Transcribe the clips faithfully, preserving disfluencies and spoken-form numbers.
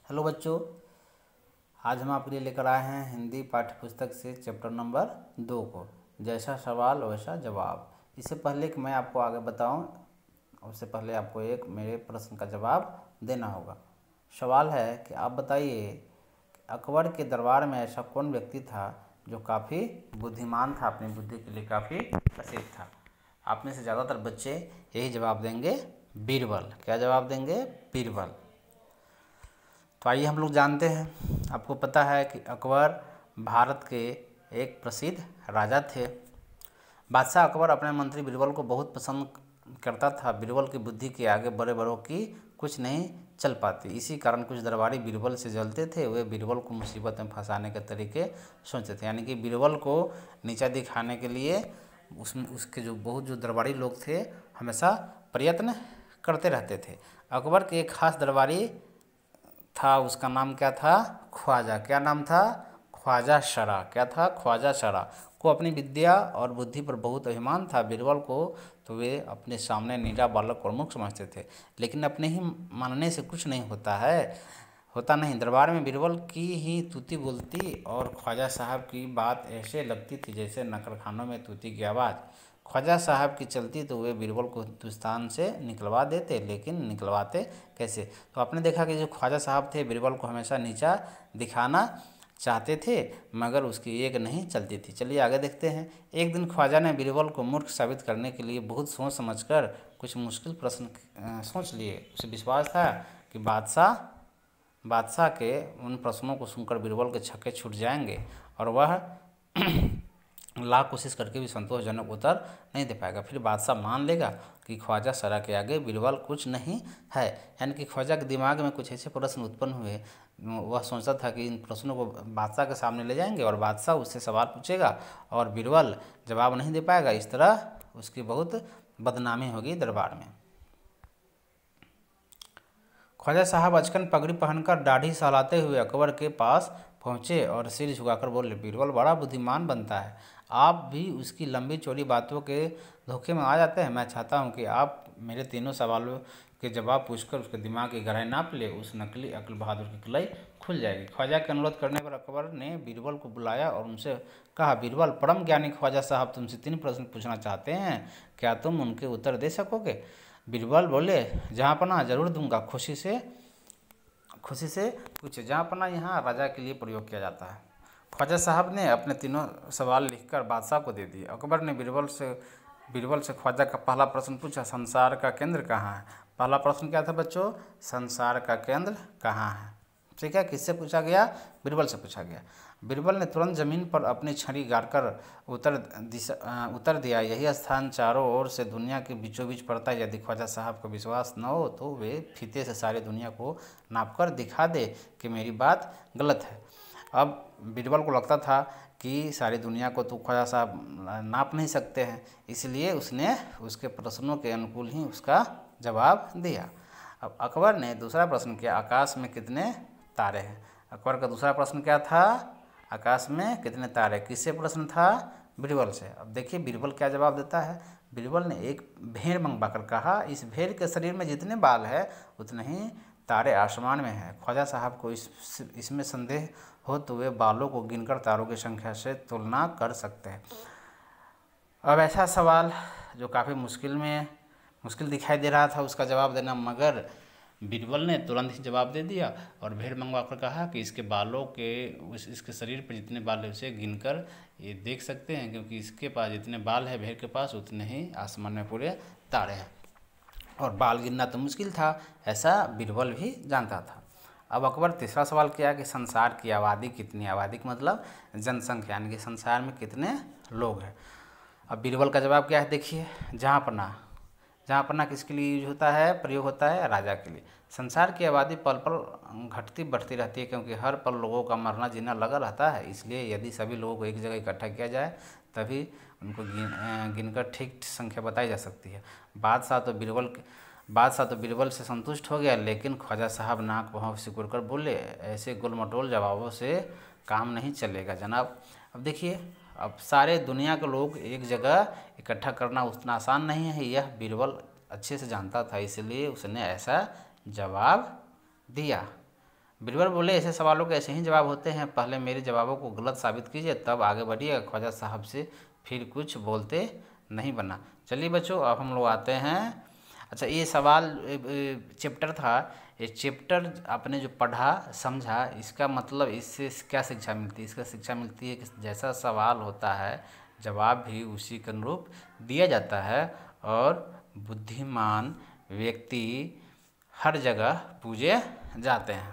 Hello बच्चों, आज हम आपके लिए लेकर आए हैं हिंदी पाठ्य पुस्तक से चैप्टर नंबर दो को, जैसा सवाल वैसा जवाब। इससे पहले कि मैं आपको आगे बताऊं, उससे पहले आपको एक मेरे प्रश्न का जवाब देना होगा। सवाल है कि आप बताइए कि अकबर के दरबार में ऐसा कौन व्यक्ति था जो काफ़ी बुद्धिमान था, अपनी बुद्धि के लिए काफ़ी प्रसिद्ध था। आप में से ज़्यादातर बच्चे यही जवाब देंगे, बीरबल। क्या जवाब देंगे? बीरबल। तो आइए हम लोग जानते हैं। आपको पता है कि अकबर भारत के एक प्रसिद्ध राजा थे। बादशाह अकबर अपने मंत्री बीरबल को बहुत पसंद करता था। बीरबल की बुद्धि के आगे बड़े बड़ों की कुछ नहीं चल पाती। इसी कारण कुछ दरबारी बीरबल से जलते थे। वे बीरबल को मुसीबत में फंसाने के तरीके सोचते थे, यानी कि बीरबल को नीचा दिखाने के लिए उसमें उसके जो बहुत जो दरबारी लोग थे हमेशा प्रयत्न करते रहते थे। अकबर के एक खास दरबारी था, उसका नाम क्या था? ख्वाजा। क्या नाम था? ख्वाजा शरा। क्या था? ख्वाजा शरा को अपनी विद्या और बुद्धि पर बहुत अभिमान था। बीरबल को तो वे अपने सामने नीला बालक और मूर्ख समझते थे, लेकिन अपने ही मानने से कुछ नहीं होता है होता नहीं। दरबार में बीरबल की ही तूती बोलती और ख्वाजा साहब की बात ऐसे लगती थी जैसे नकलखानों में तूती की आवाज़। ख्वाजा साहब की चलती तो वे बीरबल को हिंदुस्तान से निकलवा देते, लेकिन निकलवाते कैसे? तो आपने देखा कि जो ख्वाजा साहब थे बीरबल को हमेशा नीचा दिखाना चाहते थे, मगर उसकी एक नहीं चलती थी। चलिए आगे देखते हैं। एक दिन ख्वाजा ने बीरबल को मूर्ख साबित करने के लिए बहुत सोच समझकर कुछ मुश्किल प्रश्न सोच लिए। उसे विश्वास था कि बादशाह बादशाह के उन प्रश्नों को सुनकर बीरबल के छक्के छूट जाएंगे और वह लाख कोशिश करके भी संतोषजनक उत्तर नहीं दे पाएगा। फिर बादशाह मान लेगा कि ख्वाजा सरा के आगे बीरबल कुछ नहीं है। यानी कि ख्वाजा के दिमाग में कुछ ऐसे प्रश्न उत्पन्न हुए, वह सोचता था कि इन प्रश्नों को बादशाह के सामने ले जाएंगे और बादशाह उससे सवाल पूछेगा और बीरबल जवाब नहीं दे पाएगा। इस तरह उसकी बहुत बदनामी होगी दरबार में। ख्वाजा साहब अचकन पगड़ी पहनकर दाढ़ी सहलाते हुए अकबर के पास पहुँचे और सिर झुकाकर बोले, बीरबल बड़ा बुद्धिमान बनता है, आप भी उसकी लंबी चौड़ी बातों के धोखे में आ जाते हैं। मैं चाहता हूं कि आप मेरे तीनों सवालों के जवाब पूछकर उसके दिमाग की गहराई नाप ले। उस नकली अकल बहादुर की कलाई खुल जाएगी। ख्वाजा के अनुरोध करने पर अकबर ने बीरबल को बुलाया और उनसे कहा, बीरबल परम ज्ञानी ख्वाजा साहब तुमसे तीन प्रश्न पूछना चाहते हैं, क्या तुम उनके उत्तर दे सकोगे? बीरबल बोले, जहाँपनाह जरूर दूंगा, खुशी से खुशी से पूछे। जहाँपनाह यहाँ राजा के लिए प्रयोग किया जाता है। ख्वाजा साहब ने अपने तीनों सवाल लिखकर बादशाह को दे दिए। अकबर ने बीरबल से बीरबल से ख्वाजा का पहला प्रश्न पूछा, संसार का केंद्र कहाँ है? पहला प्रश्न क्या था बच्चों? संसार का केंद्र कहाँ है? ठीक है, किससे पूछा गया? बीरबल से पूछा गया। बीरबल ने तुरंत जमीन पर अपनी छड़ी गाड़कर उत्तर दिशा उत्तर दिया, यही स्थान चारों ओर से दुनिया के बीचों बीच पड़ता है। यदि ख्वाजा साहब को विश्वास न हो तो वे फीते से सारी दुनिया को नापकर दिखा दे कि मेरी बात गलत है। अब बीरबल को लगता था कि सारी दुनिया को तो ख्वाजा साहब नाप नहीं सकते हैं, इसलिए उसने उसके प्रश्नों के अनुकूल ही उसका जवाब दिया। अब अकबर ने दूसरा प्रश्न किया, आकाश में कितने तारे हैं? अकबर का दूसरा प्रश्न क्या था? आकाश में कितने तारे? किससे प्रश्न था? बीरबल से। अब देखिए बीरबल क्या जवाब देता है। बीरबल ने एक भेड़ मंगवाकर कहा, इस भेड़ के शरीर में जितने बाल है उतने ही तारे आसमान में हैं। ख्वाजा साहब को इस इसमें संदेह हो तो वे बालों को गिनकर तारों की संख्या से तुलना कर सकते हैं। अब ऐसा सवाल जो काफ़ी मुश्किल में मुश्किल दिखाई दे रहा था उसका जवाब देना, मगर बीरबल ने तुरंत ही जवाब दे दिया और भेड़ मंगवा कर कहा कि इसके बालों के उस इसके शरीर पर जितने बाल है उसे गिनकर ये देख सकते हैं, क्योंकि इसके पास जितने बाल है भेड़ के पास उतने ही आसमान में पूरे तारे हैं। और बाल गिनना तो मुश्किल था, ऐसा बीरबल भी जानता था। अब अकबर तीसरा सवाल किया कि संसार की आबादी कितनी? आबादी का मतलब जनसंख्या, यानी कि संसार में कितने लोग हैं। अब बीरबल का जवाब क्या है देखिए, जहाँपनाह। जहाँपनाह किसके लिए यूज होता है? प्रयोग होता है राजा के लिए। संसार की आबादी पल पल घटती बढ़ती रहती है, क्योंकि हर पल लोगों का मरना जीना लगा रहता है। इसलिए यदि सभी लोगों को एक जगह इकट्ठा किया जाए तभी उनको गिन गिनकर ठीक संख्या बताई जा सकती है। बादशाह तो बीरबल बादशाह तो बीरबल से संतुष्ट हो गया, लेकिन ख्वाजा साहब नाक भौं सिकुड़ कर बोले, ऐसे गोलमटोल जवाबों से काम नहीं चलेगा जनाब। अब देखिए, अब सारे दुनिया के लोग एक जगह इकट्ठा करना उतना आसान नहीं है, यह बीरबल अच्छे से जानता था, इसलिए उसने ऐसा जवाब दिया। बीरबल बोले, ऐसे सवालों के ऐसे ही जवाब होते हैं, पहले मेरे जवाबों को गलत साबित कीजिए तब आगे बढ़िए। ख्वाजा साहब से फिर कुछ बोलते नहीं बना। चलिए बच्चों, अब हम लोग आते हैं। अच्छा, ये सवाल चैप्टर था, ये चैप्टर आपने जो पढ़ा समझा, इसका मतलब इससे क्या शिक्षा मिलती है? इसका शिक्षा मिलती है कि जैसा सवाल होता है जवाब भी उसी के अनुरूप दिया जाता है और बुद्धिमान व्यक्ति हर जगह पूजे जाते हैं।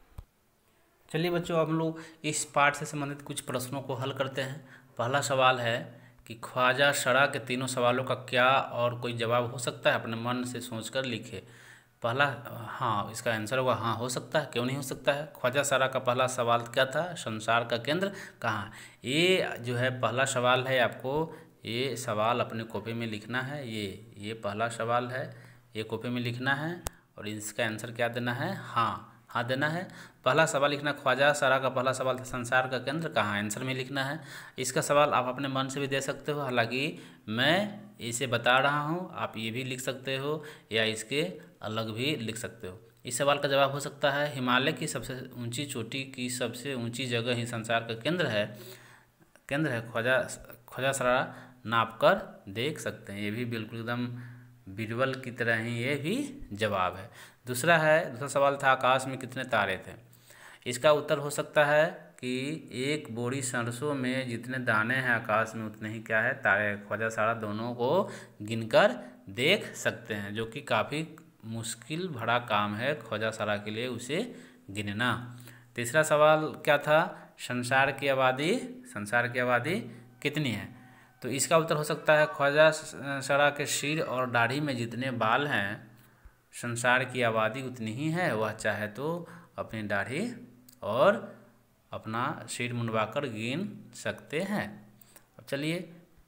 चलिए बच्चों, अब हम लोग इस पाठ से संबंधित कुछ प्रश्नों को हल करते हैं। पहला सवाल है कि ख्वाजा सरा के तीनों सवालों का क्या और कोई जवाब हो सकता है? अपने मन से सोचकर लिखे। पहला, हाँ, इसका आंसर होगा हाँ हो सकता है, क्यों नहीं हो सकता है। ख्वाजा सरा का पहला सवाल क्या था? संसार का केंद्र कहाँ? ये जो है पहला सवाल है, आपको ये सवाल अपने कॉपी में लिखना है। ये ये पहला सवाल है, ये कॉपी में लिखना है और इसका आंसर क्या देना है? हाँ हाँ देना है। पहला सवाल लिखना, ख्वाजा सरा का पहला सवाल था संसार का केंद्र कहाँ, आंसर में लिखना है। इसका सवाल आप अपने मन से भी दे सकते हो, हालांकि मैं इसे बता रहा हूँ, आप ये भी लिख सकते हो या इसके अलग भी लिख सकते हो। इस सवाल का जवाब हो सकता है हिमालय की सबसे ऊंची चोटी की सबसे ऊंची जगह ही संसार का केंद्र है केंद्र है ख्वाजा ख्वाजा सरा नाप कर देख सकते हैं। ये भी बिल्कुल एकदम बीरबल की तरह ही ये भी जवाब है। दूसरा है दूसरा सवाल था आकाश में कितने तारे थे? इसका उत्तर हो सकता है कि एक बोरी सरसों में जितने दाने हैं आकाश में उतने ही क्या है? तारे। ख्वाजा सरा दोनों को गिनकर देख सकते हैं, जो कि काफ़ी मुश्किल भरा काम है ख्वाजा सरा के लिए उसे गिनना। तीसरा सवाल क्या था? संसार की आबादी संसार की आबादी कितनी है? तो इसका उत्तर हो सकता है ख्वाजा सरा के सिर और दाढ़ी में जितने बाल हैं संसार की आबादी उतनी ही है, वह चाहे तो अपनी दाढ़ी और अपना सिर मुंडवाकर गिन सकते हैं। अब चलिए,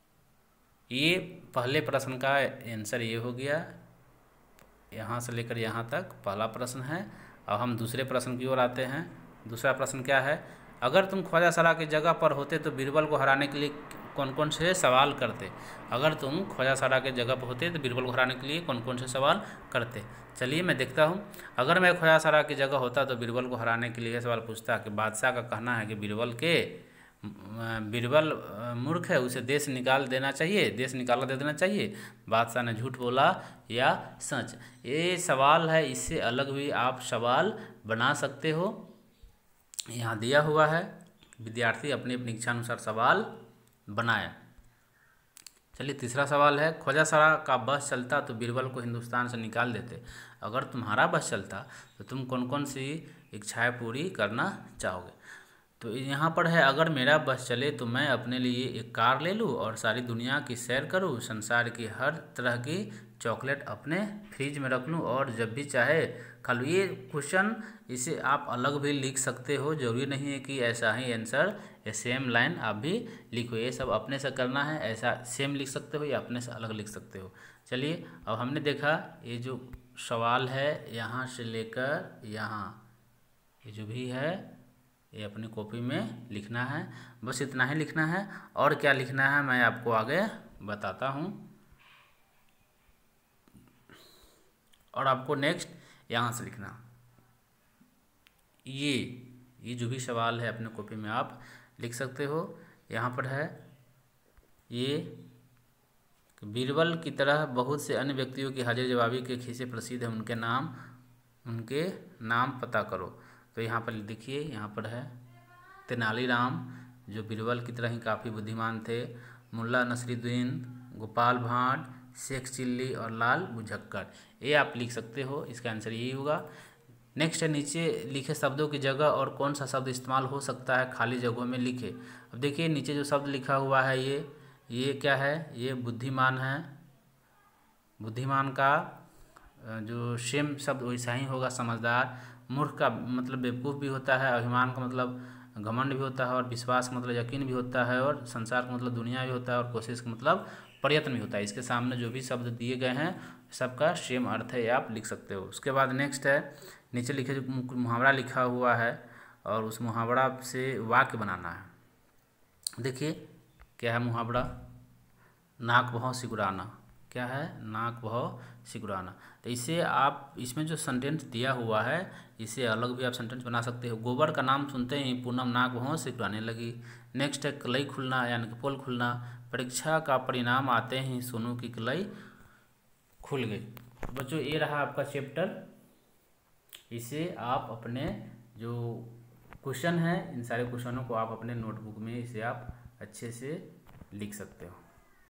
ये पहले प्रश्न का आंसर ये हो गया, यहाँ से लेकर यहाँ तक पहला प्रश्न है। अब हम दूसरे प्रश्न की ओर आते हैं। दूसरा प्रश्न क्या है? अगर तुम ख्वाजा सरा की जगह पर होते तो बीरबल को हराने के लिए कौन कौन से सवाल करते? अगर तुम ख्वाजा सरा के जगह पर होते तो बीरबल को हराने के लिए कौन कौन से सवाल करते? चलिए मैं देखता हूँ। अगर मैं ख्वाजा सरा की जगह होता तो बीरबल को हराने के लिए यह सवाल पूछता कि बादशाह का कहना है कि बीरबल के बीरबल मूर्ख है, उसे देश निकाल देना चाहिए देश निकाला दे देना चाहिए। बादशाह ने झूठ बोला या सच? ये सवाल है, इससे अलग भी आप सवाल बना सकते हो। यहाँ दिया हुआ है, विद्यार्थी अपनी अपनी इच्छानुसार सवाल बनाए। चलिए, तीसरा सवाल है ख्वाजा सरा का बस चलता तो बीरबल को हिंदुस्तान से निकाल देते। अगर तुम्हारा बस चलता तो तुम कौन कौन सी इच्छाएं पूरी करना चाहोगे? तो यहाँ पर है, अगर मेरा बस चले तो मैं अपने लिए एक कार ले लूँ और सारी दुनिया की सैर करूँ, संसार की हर तरह की चॉकलेट अपने फ्रिज में रख लूँ और जब भी चाहे खा लूँ। ये क्वेश्चन इसे आप अलग भी लिख सकते हो, जरूरी नहीं है कि ऐसा ही आंसर या सेम लाइन आप भी लिखो। ये सब अपने से करना है, ऐसा सेम लिख सकते हो या अपने से अलग लिख सकते हो। चलिए, अब हमने देखा ये जो सवाल है यहाँ से लेकर यहाँ, ये जो भी है ये अपनी कॉपी में लिखना है, बस इतना ही लिखना है। और क्या लिखना है मैं आपको आगे बताता हूँ। और आपको नेक्स्ट यहाँ से लिखना, ये ये जो भी सवाल है अपने कॉपी में आप लिख सकते हो। यहाँ पर है ये, बीरबल की तरह बहुत से अन्य व्यक्तियों की हाजिर जवाबी के खिस्से प्रसिद्ध हैं, उनके नाम उनके नाम पता करो। तो यहाँ पर देखिए, यहाँ पर है तेनालीराम, जो बीरबल की तरह ही काफ़ी बुद्धिमान थे, मुल्ला नसरुद्दीन, गोपाल भांड, शेख चिल्ली और लाल बुझक्कड़। ये आप लिख सकते हो, इसका आंसर यही होगा। नेक्स्ट है, नीचे लिखे शब्दों की जगह और कौन सा शब्द इस्तेमाल हो सकता है, खाली जगहों में लिखे। अब देखिए, नीचे जो शब्द लिखा हुआ है ये ये क्या है? ये बुद्धिमान है। बुद्धिमान का जो सेम शब्द वैसा ही होगा, समझदार। मूर्ख का मतलब बेवकूफ़ भी होता है, अभिमान का मतलब घमंड भी होता है, और विश्वास का मतलब यकीन भी होता है, और संसार का मतलब दुनिया भी होता है, और कोशिश का मतलब प्रयत्न भी होता है। इसके सामने जो भी शब्द दिए गए हैं सबका सेम अर्थ है, आप लिख सकते हो। उसके बाद नेक्स्ट है, नीचे लिखे जो मुहावरा लिखा हुआ है और उस मुहावरा से वाक्य बनाना है। देखिए क्या है मुहावरा, नाक भौं सिकुड़ाना। क्या है? नाक भौं सिकुड़ाना। तो इसे आप इसमें जो सेंटेंस दिया हुआ है इसे अलग भी आप सेंटेंस बना सकते हो। गोबर का नाम सुनते ही पूनम नाक भौं सिकुड़ाने लगी। नेक्स्ट है कलई खुलना यानी कि पोल खुलना। परीक्षा का परिणाम आते ही सोनू की कलई खुल गई। तो बच्चों ये रहा आपका चैप्टर। इसे आप अपने जो क्वेश्चन है इन सारे क्वेश्चनों को आप अपने नोटबुक में इसे आप अच्छे से लिख सकते हो।